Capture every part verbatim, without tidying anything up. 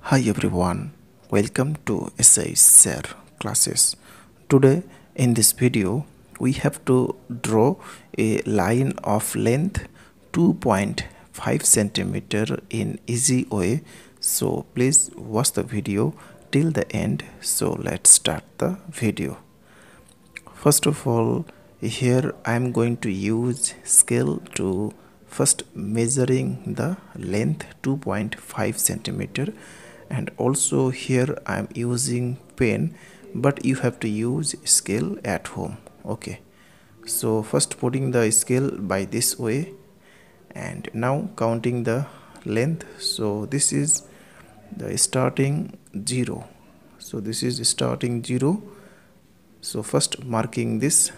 Hi everyone, welcome to S I Share classes. Today in this video we have to draw a line of length two point five centimeter in easy way. So please watch the video till the end. So let's start the video. First of all, here I am going to use scale to first measuring the length two point five centimeter, and also here I am using pen, but you have to use scale at home. Okay, so first putting the scale by this way and now counting the length. So this is the starting zero, so this is starting zero. So first marking this,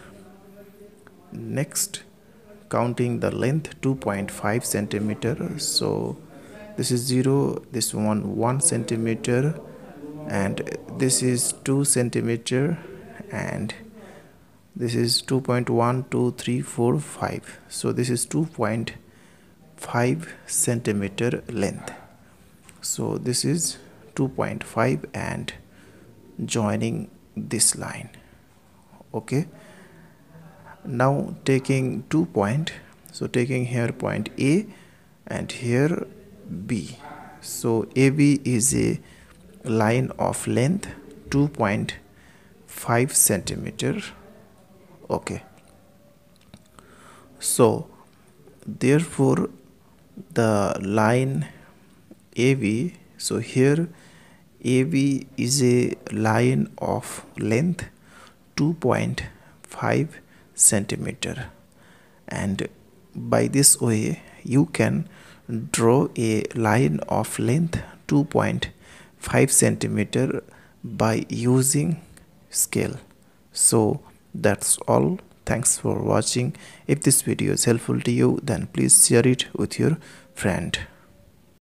next counting the length two point five centimeter. So this is zero, this one one centimeter, and this is two centimeter, and this is two point one two three four five. So this is two point five centimeter length. So this is two point five and joining this line. Okay, now taking two point, so taking here point A and here B. So A B is a line of length two point five centimeter. Okay, so therefore the line A B, so here A B is a line of length two point five centimeter, and by this way you can draw a line of length two point five centimeter by using scale. So that's all. Thanks for watching. If this video is helpful to you, then please share it with your friend.